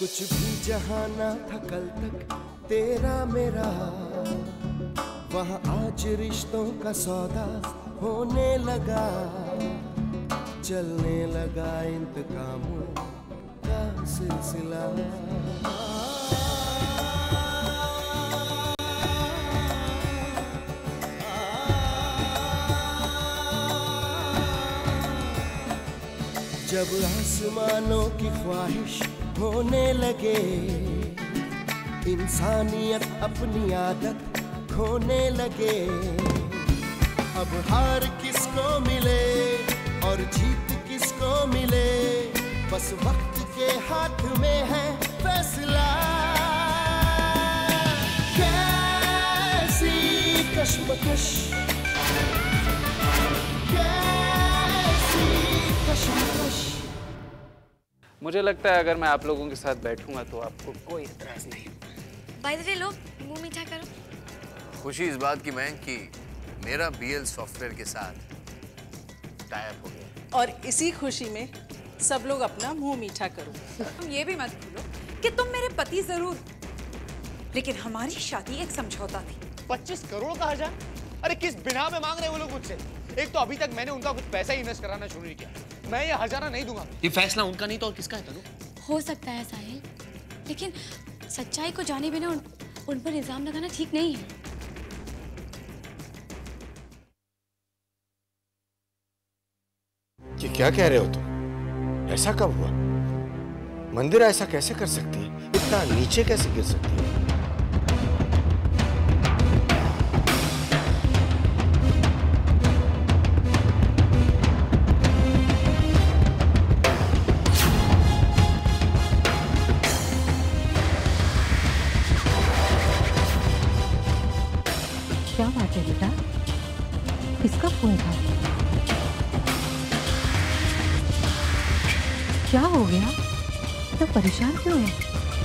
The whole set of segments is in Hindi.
कुछ भी जहाँ ना था कल तक तेरा मेरा, वहाँ आज रिश्तों का सौदा होने लगा, चलने लगा इंतकामों का सिलसिला। जब आसमानों की ख्वाहिश होने लगे, इंसानियत अपनी आदत खोने लगे, अब हार किसको मिले और जीत किसको मिले, बस वक्त के हाथ में है फैसला। कैसी कश्मकश, कैसी कश्मकश। मुझे लगता है अगर मैं आप लोगों के साथ बैठूंगा तो आपको कोई इतराज नहीं। बाय द वे लो, मुंह मीठा करो। खुशी इस बात की मैं कि मेरा बीएल सॉफ्टवेयर के साथ टाई अप हो गया, और इसी खुशी में सब लोग अपना मुंह मीठा करो। तुम ये भी मत भूलो कि तुम मेरे पति जरूर, लेकिन हमारी शादी एक समझौता थी। 25 करोड़ का हजार? अरे किस बिना में मांग रहे हैं वो लोग मुझसे? एक तो अभी तक मैंने उनका कुछ पैसा ही इन्वेस्ट कराना शुरू नहीं किया। मैं ये हजारा नहीं दूंगा। ये फैसला उनका नहीं तो और किसका है तनु? हो सकता है साहिल, लेकिन सच्चाई को जाने बिना उन पर इल्जाम लगाना ठीक नहीं है। ये क्या कह रहे हो तुम? ऐसा कब हुआ? मंदिर ऐसा कैसे कर सकती है? इतना नीचे कैसे गिर सकती है? क्या बात है बेटा? किसका फोन था? क्या हो गया? तो परेशान क्यों है?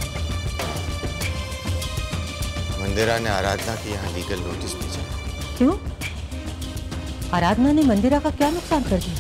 मंदिरा ने आराधना की यहाँ लीगल नोटिस भेजा। क्यों? आराधना ने मंदिरा का क्या नुकसान कर दिया?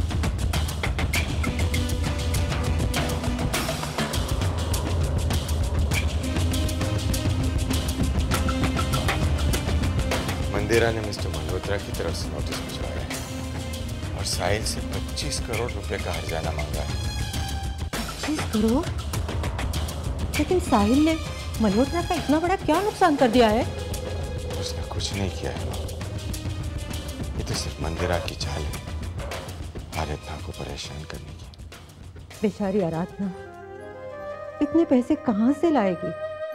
मंदिरा ने मिस्टर मल्होत्रा की तरफ से नोटिस भिजवाया है और साहिल से 25 करोड़ रुपए का हर्जाना मांगा है। 25 करोड़? लेकिन साहिल ने मल्होत्रा का इतना बड़ा क्या नुकसान कर दिया है? उसने कुछ नहीं किया है। ये तो सिर्फ मंदिरा की चाल है आराधना को परेशान करने की। बेचारी आराधना इतने पैसे कहां से लाएगी?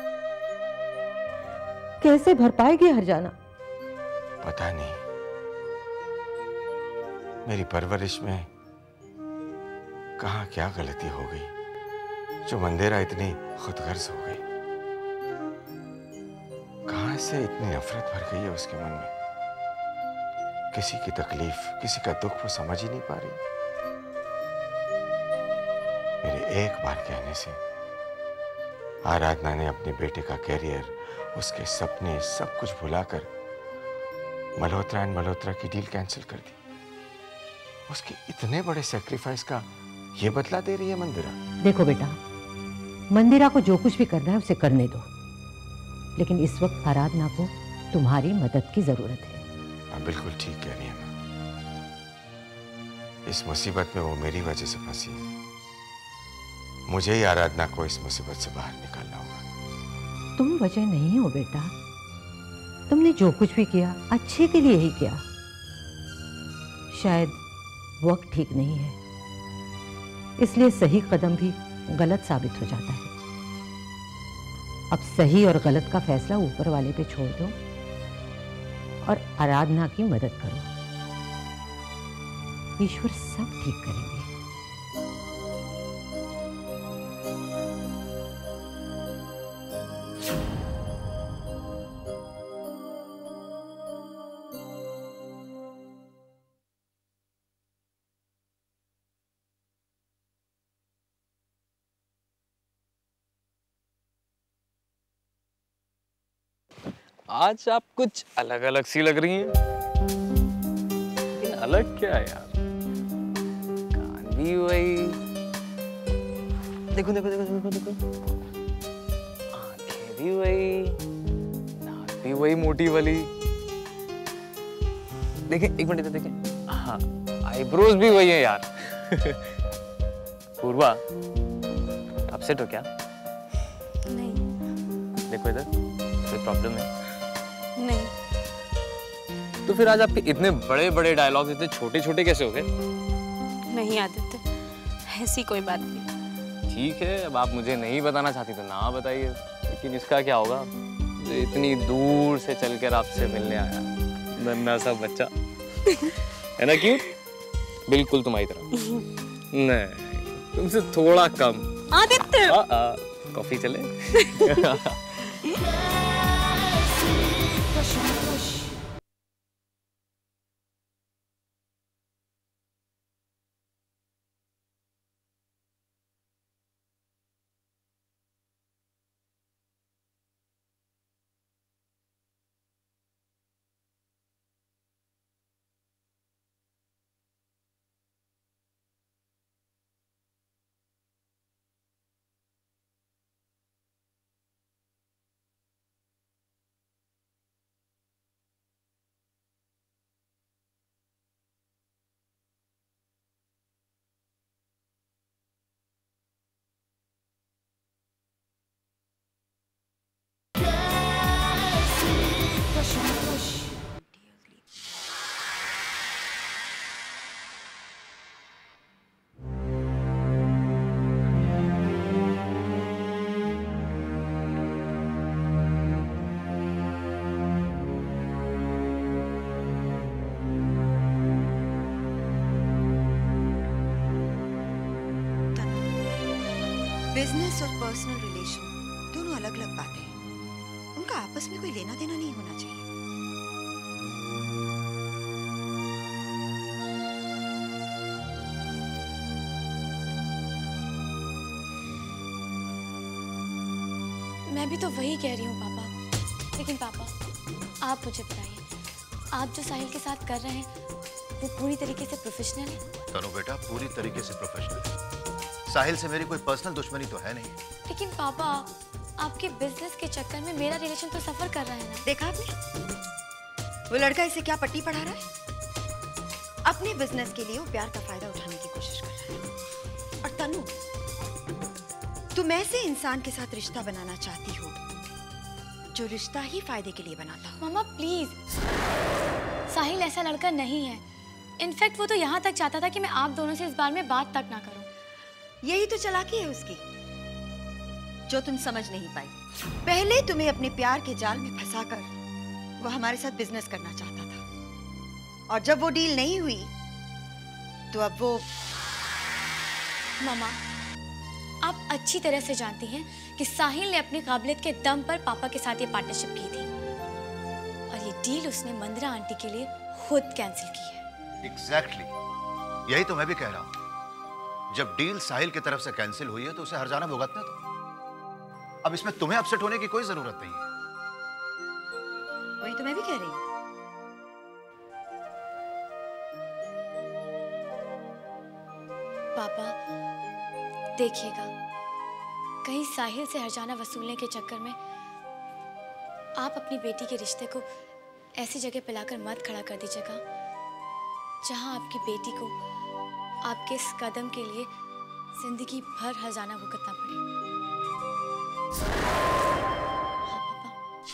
कैसे भर पाएगी हर्जाना? पता नहीं, मेरी परवरिश में कहाँ क्या गलती हो गई जो मंदिरा इतनी खुदगर्ज हो गई। कहाँ से इतनी नफरत भर गई है उसके मन में। किसी की तकलीफ, किसी का दुख वो समझ ही नहीं पा रही। मेरे एक बार कहने से आराधना ने अपने बेटे का कैरियर, उसके सपने, सब कुछ भुलाकर मल्होत्रा एंड मल्होत्रा की डील कैंसिल कर दी। उसके इतने बड़े सैक्रिफाइस का ये बदला दे रही है मंदिरा। देखो बेटा, मंदिरा को जो कुछ भी करना है उसे करने दो, लेकिन इस वक्त आराधना को तुम्हारी मदद की जरूरत है। आप बिल्कुल ठीक कह रही हैं माँ। इस मुसीबत में वो मेरी वजह से फंसी है। मुझे ही आराधना को इस मुसीबत से बाहर निकालना होगा। तुम वजह नहीं हो बेटा, तुमने जो कुछ भी किया अच्छे के लिए ही किया। शायद वक्त ठीक नहीं है, इसलिए सही कदम भी गलत साबित हो जाता है। अब सही और गलत का फैसला ऊपर वाले पे छोड़ दो और आराधना की मदद करो। ईश्वर सब ठीक करेंगे। आज आप कुछ अलग अलग सी लग रही हैं। लेकिन अलग क्या है यार? कान भी वही, देखो देखो देखो देखो देखो, आंखें भी वही, नाक भी वही मोटी वाली। देखें एक मिनट देखें, हाँ आईब्रोज भी वही है यार। पूर्वा, अपसेट हो क्या? नहीं। देखो इधर, कोई प्रॉब्लम है? नहीं। तो फिर आज आपके इतने बड़े बड़े डायलॉग्स इतने छोटे छोटे कैसे हो गए? नहीं आदित्य, ऐसी कोई बात नहीं। ठीक है, अब आप मुझे नहीं बताना चाहती तो ना बताइए, लेकिन इसका क्या होगा? मुझे इतनी दूर से चलकर आपसे मिलने आया, नन्हा सा बच्चा। है ना क्यूट? बिल्कुल तुम्हारी तरह। नहीं, तुमसे थोड़ा कम। आदित्य! कॉफी चले? बिजनेस और पर्सनल रिलेशन दोनों अलग अलग बातें हैं। उनका आपस में कोई लेना देना नहीं होना चाहिए। मैं भी तो वही कह रही हूँ पापा। लेकिन पापा, आप मुझे बताइए, आप जो साहिल के साथ कर रहे हैं वो पूरी तरीके से प्रोफेशनल है? तनु बेटा, पूरी तरीके से प्रोफेशनल। साहिल से मेरी कोई पर्सनल दुश्मनी तो है नहीं। लेकिन पापा, आपके बिजनेस के चक्कर में मेरा रिलेशन तो सफर कर रहा है ना। देखा आपने? वो लड़का इसे क्या पट्टी पढ़ा रहा है? अपने बिजनेस के लिए वो प्यार का फायदा उठाने की कोशिश कर रहा है। और तनु, तुम ऐसे इंसान के साथ रिश्ता बनाना चाहती हो जो रिश्ता ही फायदे के लिए बनाता हो। मामा प्लीज, साहिल ऐसा लड़का नहीं है। इनफैक्ट वो तो यहाँ तक चाहता था कि मैं आप दोनों से इस बारे में बात तक ना करूं। यही तो चालाकी है उसकी, जो तुम समझ नहीं पाई। पहले तुम्हें अपने प्यार के जाल में फंसाकर वो हमारे साथ बिजनेस करना चाहता था, और जब वो डील नहीं हुई तो अब वो। मामा, आप अच्छी तरह से जानती हैं कि साहिल ने अपनी काबिलियत के दम पर पापा के साथ ये पार्टनरशिप की थी, और ये डील उसने मंदिरा आंटी के लिए खुद कैंसिल की है। एग्जैक्टली, यही तो मैं भी कह रहा हूं। जब डील साहिल की तरफ से कैंसिल हुई है तो उसे हर्जाना भुगतना तो। अब इसमें तुम्हें अपसेट होने की कोई जरूरत नहीं है। वही तो मैं भी कह रही हूं। पापा देखिएगा, कहीं साहिल से हर्जाना वसूलने के चक्कर में आप अपनी बेटी के रिश्ते को ऐसी जगह पिलाकर मत खड़ा कर दीजिएगा जहां आपकी बेटी को आपके इस कदम के लिए जिंदगी भर हर्जाना भुगतना पड़े। हाँ पापा।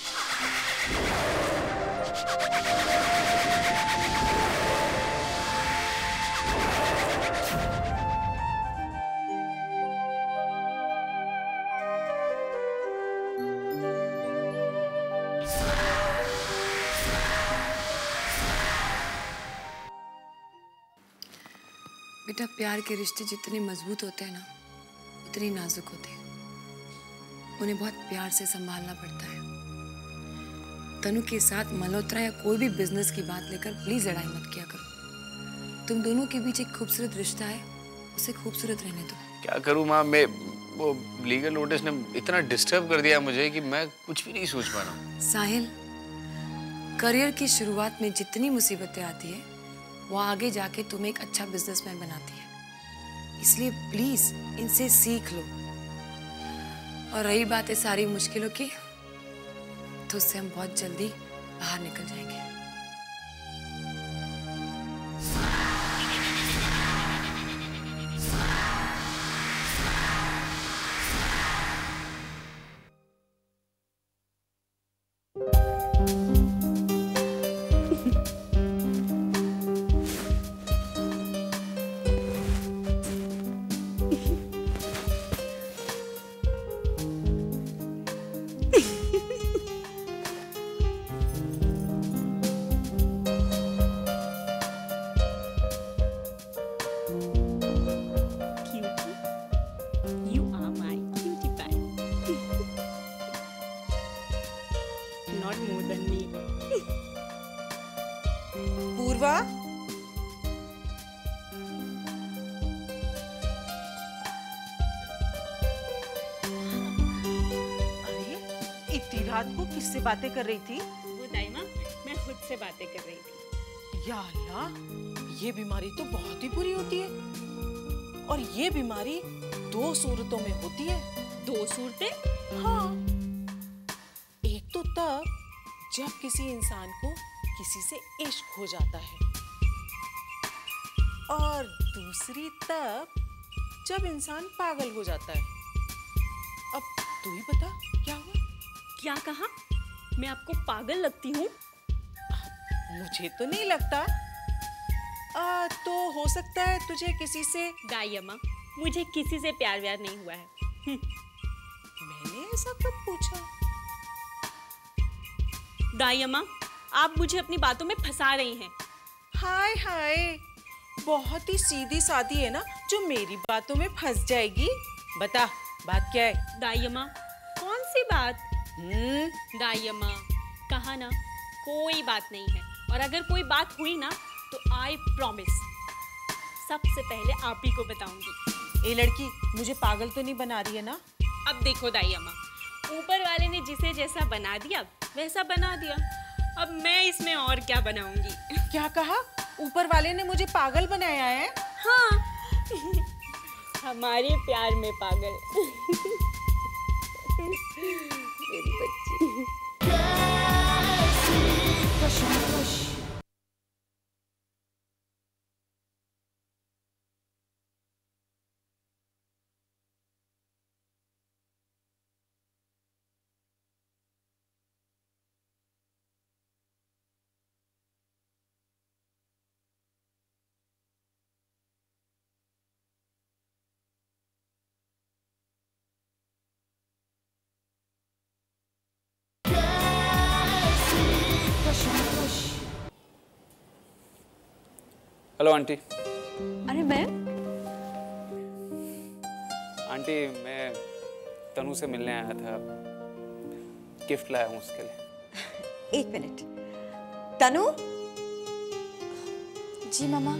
बेटा, प्यार के रिश्ते जितने मजबूत होते हैं ना, उतने नाजुक होते हैं। उन्हें बहुत प्यार से संभालना पड़ता है। तनु के साथ मल्होत्रा या कोई भी बिजनेस की बात लेकर प्लीज लड़ाई मत किया करो। तुम दोनों के बीच एक खूबसूरत रिश्ता है, उसे खूबसूरत रहने दो। क्या करूँ माँ, मैं वो लीगल नोटिस ने इतना डिस्टर्ब कर दिया मुझे कि मैं कुछ भी नहीं सोच पा रहा हूँ। साहिल, करियर की शुरुआत में जितनी मुसीबतें आती है वो आगे जाके तुम्हें एक अच्छा बिजनेसमैन बनाती है। इसलिए प्लीज इनसे सीख लो और रही बात है सारी मुश्किलों की, तो उससे हम बहुत जल्दी बाहर निकल जाएंगे। पूर्वा, अरे इतनी रात को किससे बातें कर रही थी? वो दाइमा, मैं खुद से बातें कर रही थी। या अल्लाह, ये बीमारी तो बहुत ही बुरी होती है, और ये बीमारी 2 सूरतों में होती है। 2 सूरतें? हाँ, एक तो तब जब किसी इंसान को किसी से इश्क हो जाता है, और दूसरी तब जब इंसान पागल हो जाता है। अब तू ही बता क्या हुआ? क्या कहा? मैं आपको पागल लगती हूँ? मुझे तो नहीं लगता। तो हो सकता है तुझे किसी से। दाई अम्मा, मुझे किसी से प्यार व्यार नहीं हुआ है। मैंने ऐसा कब पूछा? दाई अम्मा, आप मुझे अपनी बातों में फंसा रही हैं। हाय हाय, बहुत ही सीधी सादी है ना जो मेरी बातों में फंस जाएगी। बता, बात क्या है? दाई अम्मा, कौन सी बात? दाई अम्मा, कहा ना कोई बात नहीं है, और अगर कोई बात हुई ना तो आई प्रॉमिस सबसे पहले आप ही को बताऊंगी। ए लड़की, मुझे पागल तो नहीं बना रही है ना? अब देखो दाई अम्मा, ऊपर वाले ने जिसे जैसा बना दिया वैसा बना दिया, अब मैं इसमें और क्या बनाऊंगी? क्या कहा? ऊपर वाले ने मुझे पागल बनाया है? हाँ। हमारे प्यार में पागल। मेरी बच्ची। Hello aunty. अरे मैं? आंटी, मैं तनु से मिलने आया था, गिफ्ट लाया हूँ उसके लिए। 1 मिनट। तनु? जी मामा।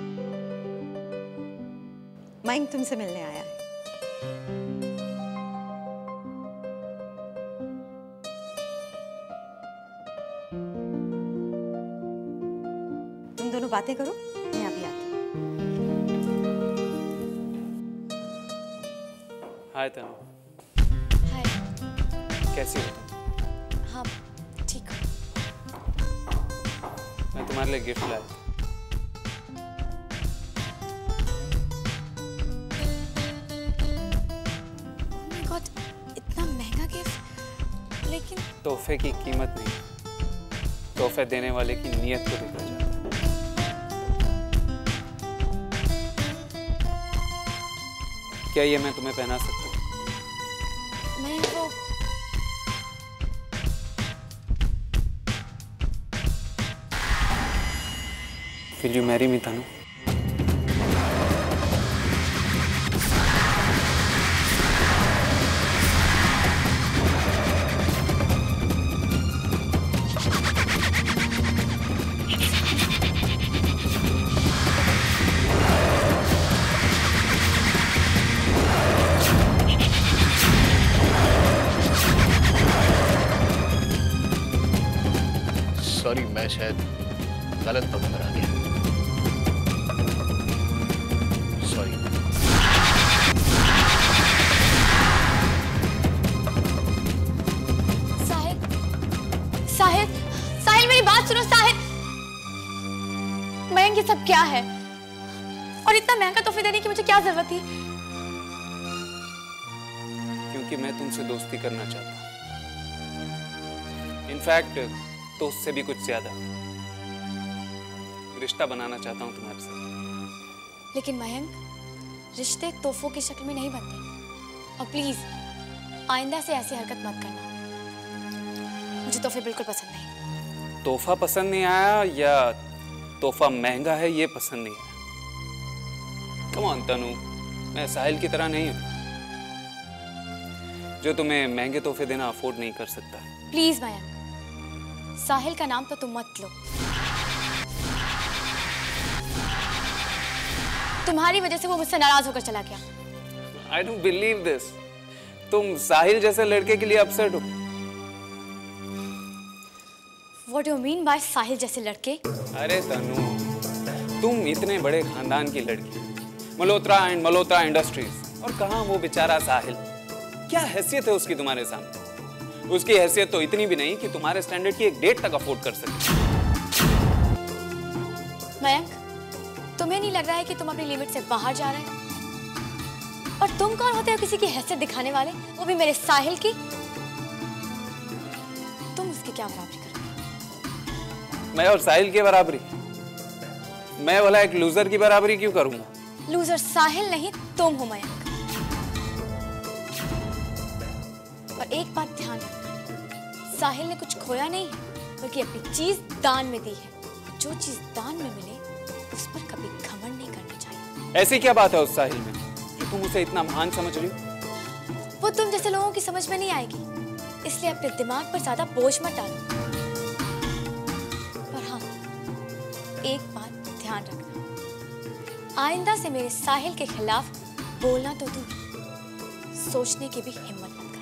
मयंक तुमसे मिलने आया है। तुम दोनों बातें करो, मैं अभी आती हूँ। हाय तनु। हाय। कैसी हो तुम? हाँ, ठीक हूँ। मैं तुम्हारे लिए गिफ्ट लाया था। Oh my God, इतना महंगा गिफ्ट, लेकिन तोहफे की कीमत नहीं, तोहफे देने वाले की नीयत को देखा जाता है। क्या ये मैं तुम्हें पहना सकता हूँ? मैं वो Will you marry me, Tanu? Sorry, मैं शायद गलत पता करा दिया। सॉरी। साहिल, साहिल मेरी बात सुनो साहिल। मयंक ये सब क्या है? और इतना महंगा तोहफे देने की मुझे क्या जरूरत थी? क्योंकि मैं तुमसे दोस्ती करना चाहता हूँ। इनफैक्ट दोस्त से भी कुछ ज्यादा रिश्ता बनाना चाहता हूँ तुम्हारे साथ। लेकिन मयंक, रिश्ते तोहफों की शक्ल में नहीं बनते। और प्लीज आइंदा से ऐसी हरकत मत करना। मुझे तोहफे बिल्कुल पसंद नहीं। तोहफा पसंद नहीं आया या तोहफा महंगा है ये पसंद नहीं आया? कम ऑन तनु, मैं साहिल की तरह नहीं हूं जो तुम्हें महंगे तोहफे देना अफोर्ड नहीं कर सकता। प्लीज मयंक, साहिल का नाम तो तुम मत लो। तुम्हारी वजह से वो मुझसे नाराज होकर चला गया। I don't believe this. तुम साहिल जैसे लड़के के लिए अपसेट हो? What do you mean by साहिल जैसे लड़के? अरे तनु, तुम इतने बड़े खानदान की लड़की, मल्होत्रा एंड मल्होत्रा इंडस्ट्रीज, और कहाँ वो बेचारा साहिल? क्या हैसियत है उसकी तुम्हारे सामने? उसकी हैसियत तो इतनी भी नहीं कि तुम्हारे स्टैंडर्ड की एक डेट तक अफोर्ड कर सके। मयंक, तुम्हें नहीं लग रहा है कि तुम अपनी लिमिट से बाहर जा रहे हो? और तुम कौन होते हो किसी की हैसियत दिखाने वाले, वो भी मेरे साहिल की? तुम उसकी क्या बराबरी करोगे? मैं और साहिल की बराबरी? मैं भला एक लूजर की बराबरी क्यों करूंगा? लूजर साहिल नहीं, तुम हो मयंक। और एक बात ध्यान रखना, साहिल ने कुछ खोया नहीं है, बल्कि अपनी चीज दान में दी है। जो चीज दान में मिले उस पर कभी घमंड नहीं करना चाहिए। ऐसी क्या बात है उस साहिल में जो तुम उसे इतना महान समझ रही हो? वो तुम जैसे लोगों की समझ में नहीं आएगी, इसलिए अपने दिमाग पर ज्यादा बोझ मत डालो। पर हाँ, एक बात ध्यान रखना, आइंदा से मेरे साहिल के खिलाफ बोलना तो दूर, सोचने की भी हिम्मत मत करना।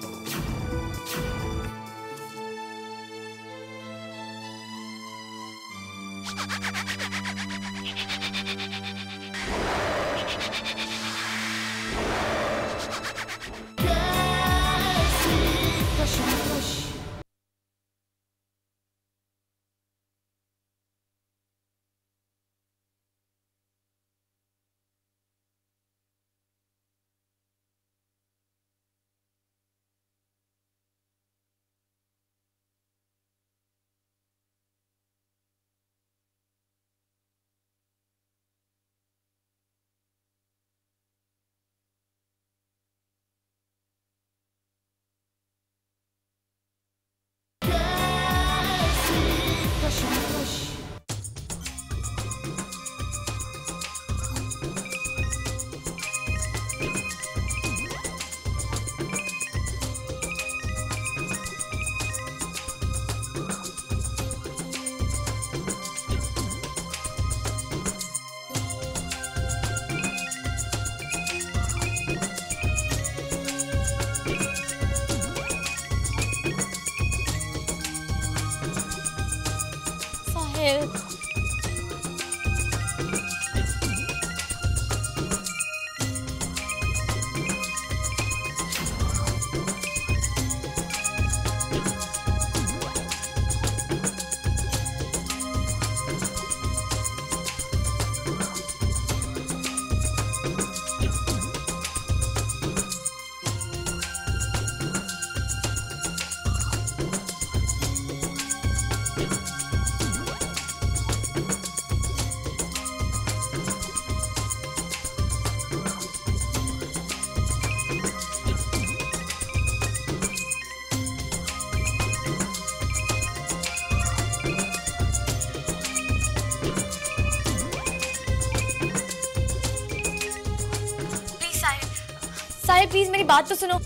साहिल प्लीज मेरी बात तो सुनो।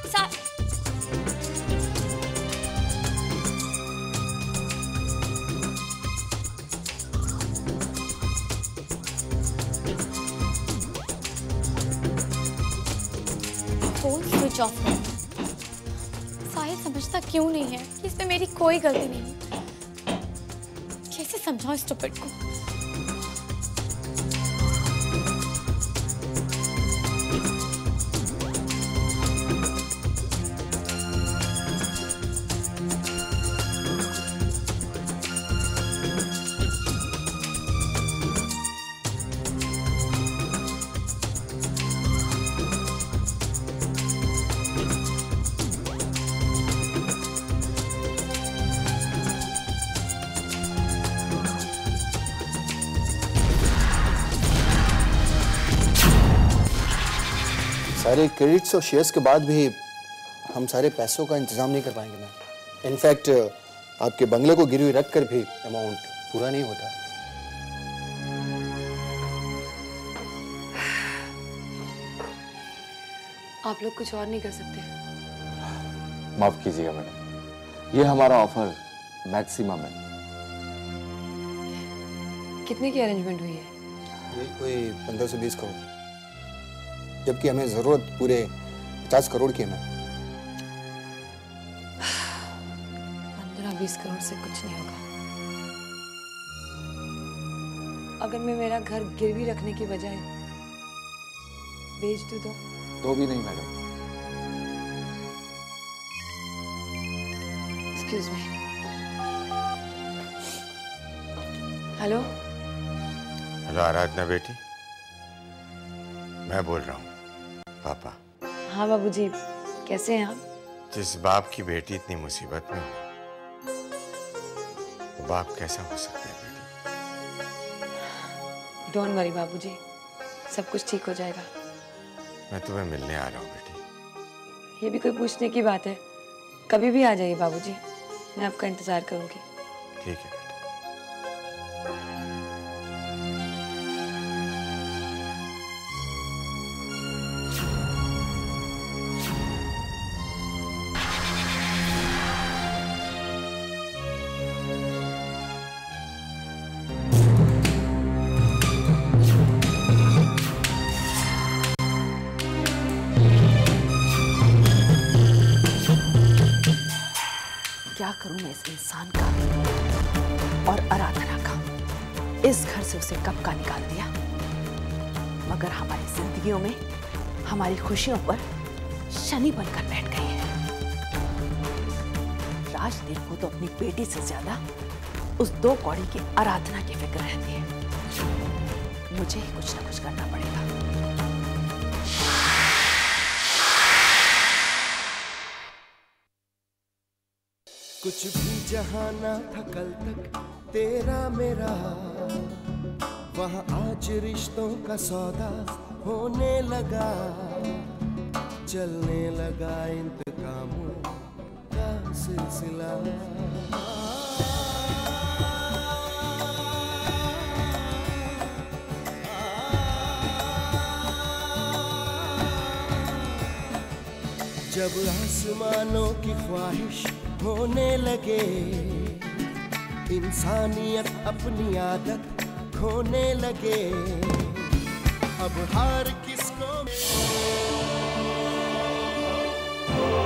फोन स्विच ऑफ है। साहिल समझता क्यों नहीं है कि इसमें मेरी कोई गलती नहीं है। कैसे समझाऊं इस स्टूपिड को। सारे क्रेडिट्स और शेयर्स के बाद भी हम सारे पैसों का इंतजाम नहीं कर पाएंगे मैम। इनफैक्ट आपके बंगले को गिरवी रख कर भी अमाउंट पूरा नहीं होता। आप लोग कुछ और नहीं कर सकते? माफ कीजिएगा मैडम, ये हमारा ऑफर मैक्सिमम है। कितने की अरेंजमेंट हुई है? ये कोई 15 से 20 करोड़, जबकि हमें जरूरत पूरे 50 करोड़ की है मैम। 15-20 करोड़ से कुछ नहीं होगा। अगर मैं मेरा घर गिरवी रखने की बजाय बेच दूं तो भी नहीं मैडम। Excuse me. Hello hello Aradhana बेटी, मैं बोल रहा हूँ पापा। हाँ बाबूजी, कैसे हैं आप? जिस बाप की बेटी इतनी मुसीबत में हो, वो बाप कैसा हो सकता है बेटी? डोंट वरी बाबूजी, सब कुछ ठीक हो जाएगा। मैं तुम्हें मिलने आ रहा हूँ बेटी। ये भी कोई पूछने की बात है? कभी भी आ जाइए बाबूजी, मैं आपका इंतजार करूंगी। ठीक है। क्या करूं मैं इस इंसान का और आराधना का? इस घर से उसे कब का निकाल दिया, मगर हमारी जिंदगियों में हमारी खुशियों पर शनि बनकर बैठ गई है। राजदेव को तो अपनी बेटी से ज्यादा उस 2 कौड़ी की आराधना की फिक्र रहती है। मुझे ही कुछ ना कुछ करना पड़ेगा। कुछ भी जहाँ ना था कल तक तेरा मेरा, वहाँ आज रिश्तों का सौदा होने लगा। चलने लगा इंतकामों का सिलसिला। जब आसमानों की ख्वाहिश होने लगे, इंसानियत अपनी आदत खोने लगे। अब हार किसको